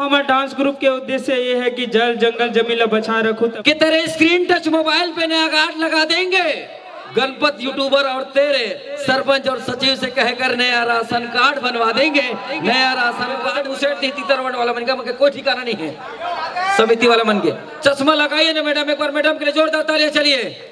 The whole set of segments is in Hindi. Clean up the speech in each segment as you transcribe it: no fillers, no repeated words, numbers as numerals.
हमारे डांस ग्रुप के उद्देश्य ये है कि जल जंगल जमीला बचा रखूं कि तेरे स्क्रीन टच मोबाइल पे नया गार्ड लगा देंगे। गणपत यूट्यूबर और तेरे सरपंच और सचिव से कहकर नया राशन कार्ड बनवा देंगे। नया राशन कार्ड उसे तीतरवट वाला बन गया, कोई ठिकाना नहीं है, समिति वाला बन गया। चश्मा लगाइए ना मैडम, एक बार मैडम के लिए जोरदार तालियां। चलिए,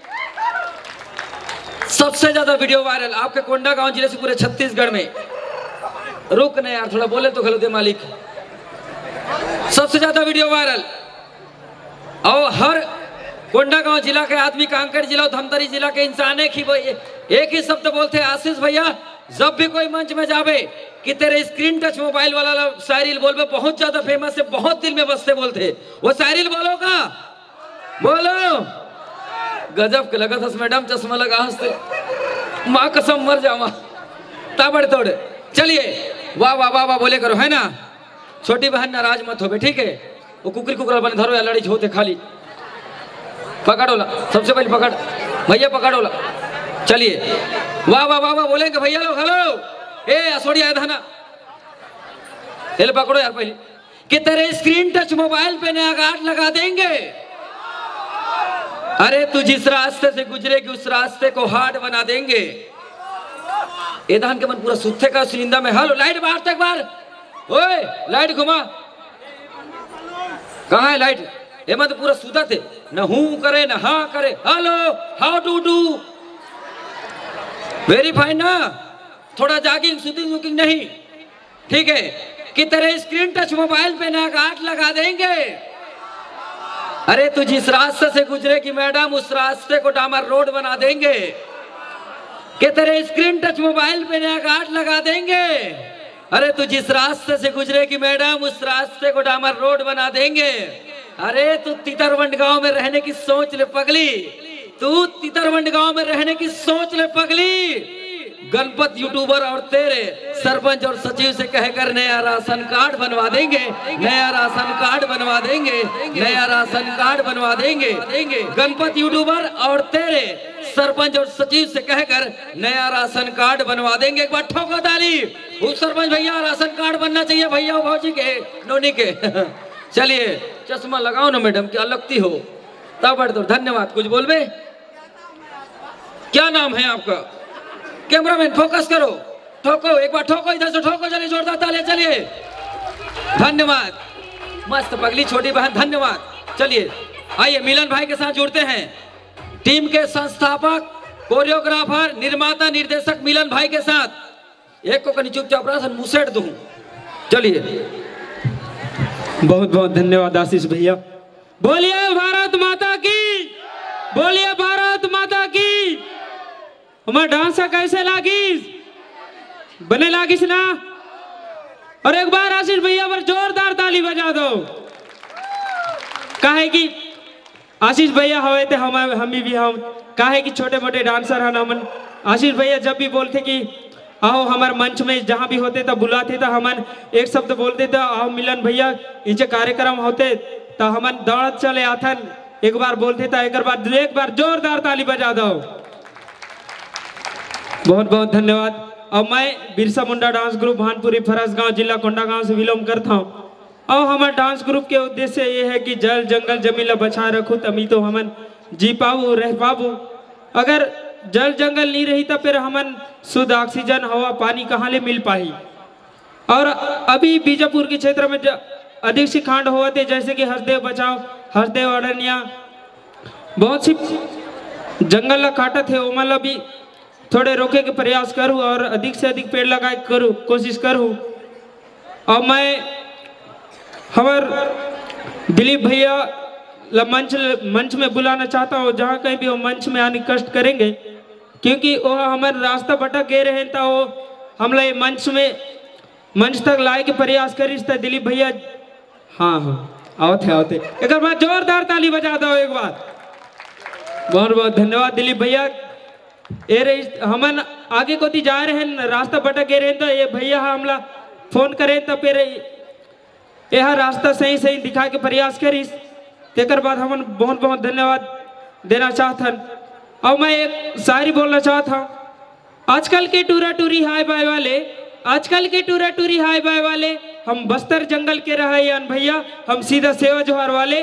सबसे ज्यादा वीडियो वायरल आपके कोंडागांव जिले से पूरे छत्तीसगढ़ में। रुक नहीं यार, थोड़ा बोले तो गलत मालिक। सबसे ज्यादा वीडियो वायरल और हर कोंडागांव जिला के आदमी, कांकेर जिला, धमतरी जिला के इंसान एक ही शब्द बोलते हैं, आशीष भैया जब भी कोई मंच में जावे कि तेरे स्क्रीन टच मोबाइल वाला शायरी बोल में बहुत ज्यादा फेमस है, बहुत दिल में बसते बोलते। वो शायरी बोलो का बोलो। गजब के लगा था मैडम, चश्मा लगा हंसते, माँ कसम मर जावा ताबड़ तोड़। चलिए, वाह वाह वाह वाह बोले करो, है ना। छोटी बहन नाराज मत हो, ठीक है। वो कुकरी कुकरा बने धरो या लड़ी होते खाली पकड़ोला, सबसे पहले पकड़ भैया, पकड़ोला। चलिए, वाह वाह वाह वाह बोलेंगे भैया लोग। हेलो ए असोड़ी आया था ना, ले पकड़ो यार पहले। कि तेरे स्क्रीन टच मोबाइल पे नया गार्ड लगा देंगे। अरे तू जिस रास्ते से गुजरेगी उस रास्ते को हार्ड बना देंगे। ए धान के मन पूरा सुत्थे का सिलिंडर में। हेलो लाइट बाहर तक बाहर, ओए लाइट घुमा, कहाँ है लाइट? ये मत पूरा सूता थे, न हूं करे न हाँ करे। Hello how to do, very fine ना, थोड़ा जॉगिंग शूटिंग वूकिंग नहीं, ठीक है। कि तेरे स्क्रीन टच मोबाइल पे नया गार्ड लगा देंगे। अरे तू जिस रास्ते से गुजरेगी मैडम उस रास्ते को डामर रोड बना देंगे। कि तेरे स्क्रीन टच मोबाइल पे नया गार्ड लगा देंगे। अरे तू जिस रास्ते से गुजरेगी मैडम उस रास्ते को डामर रोड बना देंगे। अरे तू तितरवंड गांव में रहने की सोच ले पगली, तू तितरवंड गांव में रहने की सोच ले पगली। गणपत यूट्यूबर और तेरे सरपंच और सचिव से कहकर नया राशन कार्ड बनवा देंगे। नया राशन कार्ड बनवा देंगे। नया राशन कार्ड बनवा देंगे। गणपत यूट्यूबर और तेरे सरपंच और सचिव से कहकर नया राशन कार्ड बनवा देंगे। एक बार ठोको ताली उस सरपंच भैया, राशन कार्ड बनना चाहिए भैया भौजी के नोनी के। चलिए, चश्मा लगाओ ना मैडम, क्या लगती हो तब। धन्यवाद। कुछ बोलबे? क्या नाम है आपका? कैमरामैन फोकस करो, ठोको एक बार, ठोको इधर से ठोको। चलिए जोरदार तालियां। चलिए, धन्यवाद। मस्त पगली छोटी बहन, धन्यवाद। चलिए आइए मिलन भाई के साथ जुड़ते हैं। टीम के संस्थापक, कोरियोग्राफर, निर्माता, निर्देशक मिलन भाई के साथ। एक को कहीं चुपचाप रहा मुसेट दूं। चलिए, बहुत बहुत धन्यवाद आशीष भैया। बोलिए भारत माता की, बोलिए भारत माता की। हमारा डांस कैसे लागिस? बने लागिस ना? और एक बार आशीष भैया पर जोरदार ताली बजा दो। काहे कि आशीष भैया हुए थे, हम भी हम काहे कि छोटे मोटे डांसर हैं हमन। आशीष भैया जब भी बोलते कि आओ हमारे मंच में जहाँ भी होते तब बुलाते था, हमन एक शब्द बोलते थे आओ मिलन भैया इनसे कार्यक्रम होते तो हमन दौड़त चले आथन। एक बार बोलते था, एक बार जोरदार ताली बजा दो। बहुत बहुत धन्यवाद। और मैं बिरसा मुंडा डांस ग्रुप भानपुरी फरसगांव जिला कोंडागांव से विलोम करता हूँ। और हमारे डांस ग्रुप के उद्देश्य ये है कि जल जंगल जमीला बचा रखूँ तभी तो हमन जी पाऊ रह पाऊ। अगर जल जंगल नहीं रही तो फिर हमन शुद्ध ऑक्सीजन हवा पानी कहाँ ले मिल पाई। और अभी बीजापुर के क्षेत्र में अधिक सी कांड हुआ थे, जैसे कि हरदेव बचाओ, हरदेव अरण्या, बहुत सी जंगल ला काटा थे। वो मतलब भी थोड़े रोके के प्रयास करूँ और अधिक से अधिक पेड़ लगाए करूँ, कोशिश करूँ। और मैं हमारे दिलीप भैया मंच में बुलाना चाहता हूँ, जहाँ कहीं भी वो मंच में आने कष्ट करेंगे, क्योंकि वो हमारे रास्ता भटक गए रहे तो वो हमला मंच तक लाए के प्रयास करी। दिलीप भैया हाँ आओते एक बार जोरदार ताली बजा दो एक बार। बहुत बहुत धन्यवाद दिलीप भैया। हमन आगे को जा रहे हैं, रास्ता भटक गए रहे तो ये भैया हमला फोन करें तो फिर यह रास्ता सही सही दिखा के प्रयास करीस। तेकर बाद हमन बहुत बहुत धन्यवाद देना चाहथन। और मैं एक शायरी बोलना चाहता हूँ। आजकल के टूरा टूरी हाय बाय वाले, आजकल के टूरा टूरी हाय बाय वाले हम बस्तर जंगल के रहायान भैया, हम सीधा सेवा जोहार वाले,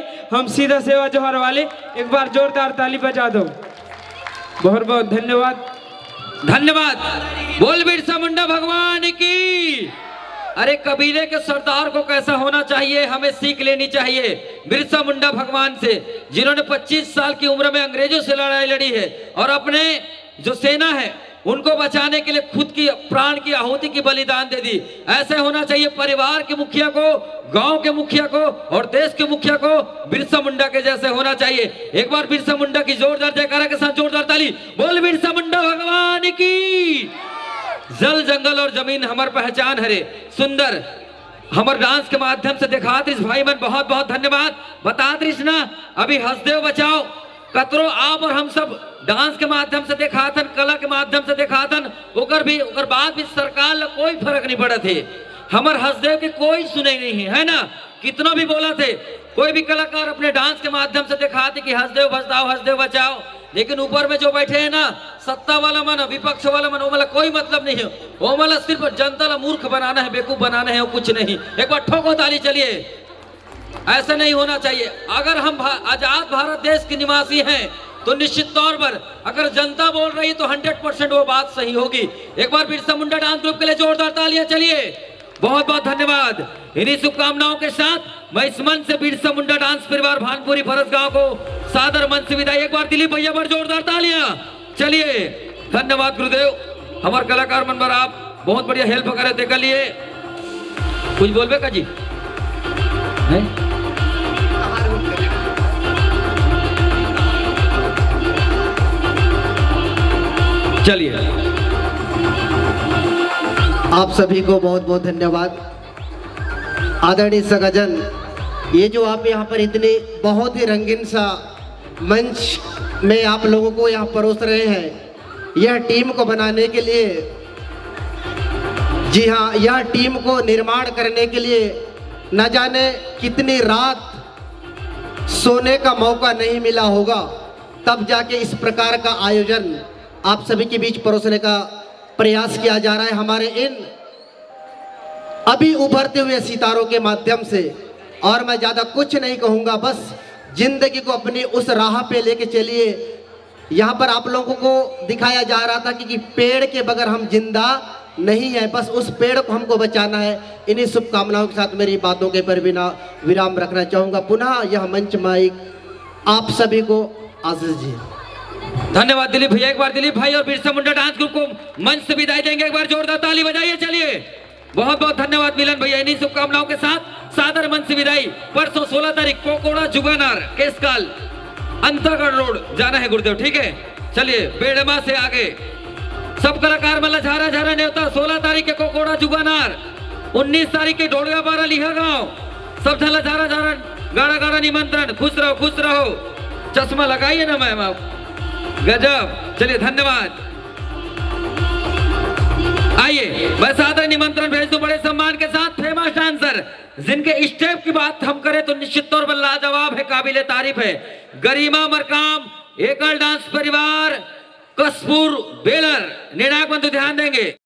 एक बार जोरदार ताली बजा दो। बहुत बहुत धन्यवाद। धन्यवाद। बोल बिरसा मुंडा भगवान की। अरे कबीले के सरदार को कैसा होना चाहिए, हमें सीख लेनी चाहिए बिरसा मुंडा भगवान से, जिन्होंने 25 साल की उम्र में अंग्रेजों से लड़ाई लड़ी है और अपने जो सेना है उनको बचाने के लिए खुद की प्राण की आहुति की बलिदान दे दी। ऐसे होना चाहिए परिवार के मुखिया को, गांव के मुखिया को और देश के मुखिया को बिरसा मुंडा के जैसे होना चाहिए। एक बार बिरसा मुंडा की जोरदार जयकारा के साथ जोरदार ताली। बोल बिरसा मुंडा भगवान की। जल जंगल और जमीन हमार पहचान हरे सुंदर हमारे डांस के माध्यम से दिखा त्रिस भाई मन, बहुत बहुत धन्यवाद। बता त्रिस ना अभी हंसदेव बचाओ कतरो आप और हम सब डांस के माध्यम से दिखाथन, कला के माध्यम से दिखाथन, ओकर बाद भी सरकार ला कोई फर्क नहीं पड़ा थे। हमार हंसदेव के कोई सुने नहीं है ना, कितना भी बोला थे, कोई भी कलाकार अपने डांस के माध्यम से दिखाते कि हंसदेव बचाओ, हंसदेव बचाओ, लेकिन ऊपर में जो बैठे हैं ना, सत्ता वाला मन, विपक्ष वाला मन, वो मला कोई मतलब नहीं है। वो मला सिर्फ जनता ला मूर्ख बनाना है, बेवकूफ बनाना है, कुछ नहीं। एक बार ठोको ताली। चलिए, ऐसा नहीं होना चाहिए। अगर हम आजाद भारत देश के निवासी हैं तो निश्चित तौर पर अगर जनता बोल रही है तो 100% वो बात सही होगी। एक बार बिरसा मुंडा डांस ग्रुप के लिए जोरदार तालियां। चलिए, बहुत बहुत धन्यवाद। इन्हीं शुभकामनाओं के साथ मैं इस मंच से बिरसा मुंडा डांस परिवार भानपुरी फरस गांव को सादर मन से विदाई। एक बार दिलीप भैया पर जोरदार तालियां। चलिए, धन्यवाद गुरुदेव। हमारे कलाकार मन पर आप बहुत बढ़िया हेल्प करे देख लिए। कुछ बोलबे का जी है? चलिए, आप सभी को बहुत बहुत धन्यवाद। आदरणीय सगाजन, ये जो आप यहाँ पर इतने बहुत ही रंगीन सा मंच में आप लोगों को यहाँ परोस रहे हैं, यह टीम को बनाने के लिए, जी हाँ, यह टीम को निर्माण करने के लिए न जाने कितनी रात सोने का मौका नहीं मिला होगा, तब जाके इस प्रकार का आयोजन आप सभी के बीच परोसने का प्रयास किया जा रहा है हमारे इन अभी उभरते हुए सितारों के माध्यम से। और मैं ज़्यादा कुछ नहीं कहूँगा, बस जिंदगी को अपनी उस राह पे लेके चलिए। यहाँ पर आप लोगों को दिखाया जा रहा था कि पेड़ के बगैर हम जिंदा नहीं है, बस उस पेड़ को हमको बचाना है। इन्हीं शुभकामनाओं के साथ मेरी बातों के पर बिना विराम रखना चाहूँगा। पुनः यह मंच माइक आप सभी को आशीष जी। धन्यवाद दिलीप भैया। एक बार दिलीप भाई और बिरसा मुंडा डांस ग्रुप को मंच से विदाई देंगे। एक बार जोरदार ताली बजाइए। चलिए, बहुत बहुत धन्यवाद मिलन भैया। इन्हीं शुभकामनाओं के साथ सादर मंच से विदाई। परसों 16 तारीख कोकोड़ा जुगानार केसकाल अंतरगढ़ रोड जाना है गुरुदेव, ठीक है? चलिए, बेड़मा से आगे सब कलाकार मतलब झारा झारा न्योता। 16 तारीख के कोकोड़ा जुगानार, 19 तारीख के ढोड़गा बारा लिहा गांव, सब झाला झारा झारा गाड़ा गाड़ा निमंत्रण। खुश रहो, खुश रहो। चश्मा लगाइए ना मैम आप, गजब। चलिए, धन्यवाद। आइए, मैं सादर निमंत्रण भेज दूं बड़े सम्मान के साथ फेमस डांसर, जिनके स्टेप की बात हम करें तो निश्चित तौर पर लाजवाब है, काबिले तारीफ है। गरिमा मरकाम एकल डांस परिवार कसपुर बेलर, निर्णायक बंधु ध्यान देंगे।